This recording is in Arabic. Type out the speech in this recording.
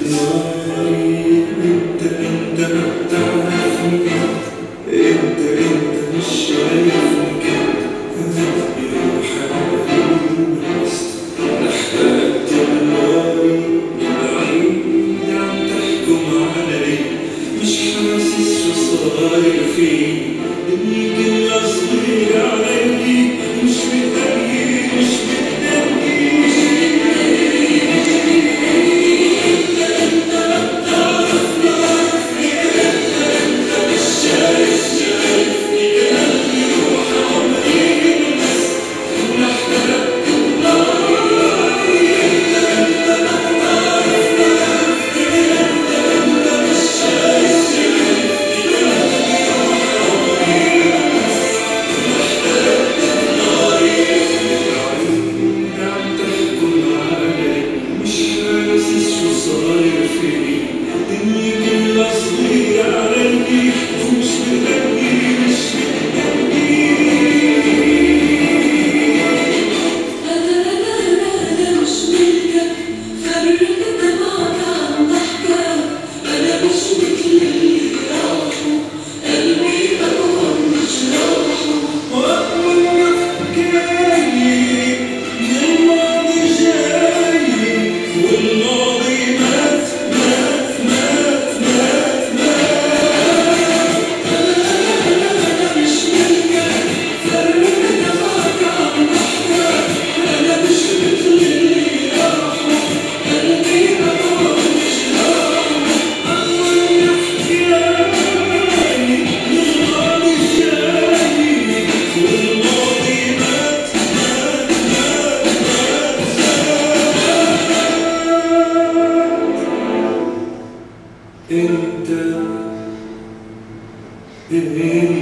ناري. انت ما بتعرفني كده، انت مش شايفني كده. يا حبيبي بس احتجت ناري بعيد عم تحكم علي، مش حاسس شو صاير فيني، دنيا كلها صغيرة علي، مش متضايق مش متضايق مش متضايق. انت ما بتعرفني، انت مش شايفني قلبي روح عمري بس احترقت بناري. انت ما بتعرفني، انت مش شايفني قلبي روح عمري بس احترقت بناري. بعيد عم تحكم علي، مش حاسس شو صاير فيني، الدنيا كلها صغيرة علي، ومش متضايق مش متضايق. أنا مش ملكك، فرقت معك عن ضحكك. أنا مش مثل اللي راحوا، قلبي أقوى من جراحه. وأول ما حكاية من الماضي جاي، والماضي مات مات مات مات مات. أنا مش ملكك، فرقت معك عن ضحكك. أنا مش مثل اللي راحوا، قلبي أقوى من جراحه. أول ما حكاية من الماضي جاي، والماضي مات مات مات مات مات. انت